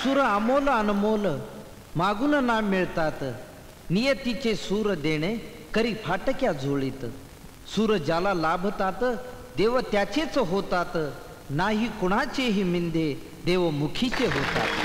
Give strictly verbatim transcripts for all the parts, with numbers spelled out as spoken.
सुर अमोल अनमोल मागून ना मिळतात, नियतीचे सूर देणे करी फाटक्या झोळीत. सूर ज्याला लाभतात देव त्याचेच होतात, नाही कुणाचेही मिंदे देव मुखीचे होतात.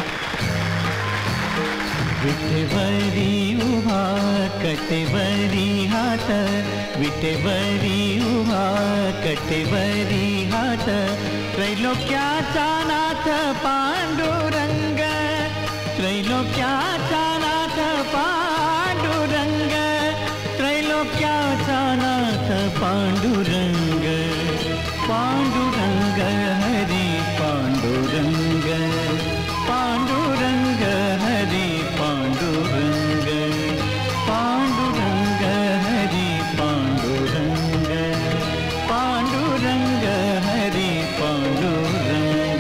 विटेवरी उभा कटेवरी हात, विटेवरी उभा कटेवरी हात, त्रैलोक्याचा नाथ पांडुरंग, त्रैलोक्याचा नाथ पांडुरंग, त्रैलोक्याचा नाथ पांडुरंग, पांडुरंग हरी पांडुरंग, पांडुरंग हरी पांडुरंग, पांडुरंग हरी पांडुरंग, पांडुरंग हरी पांडुरंग.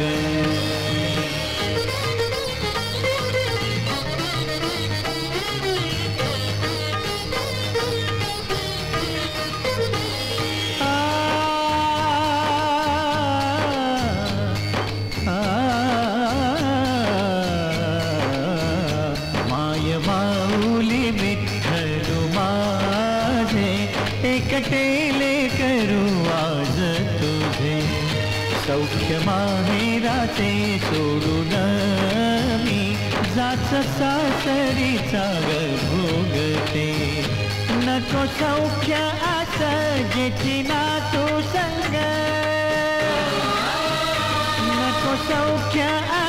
एकटेले करू आज तुझे, सौख्य माहेराचे सोडून मी जाच सासरीचा भोगते. नको सौख्य असं जेची ना तू संग, नको सौख्य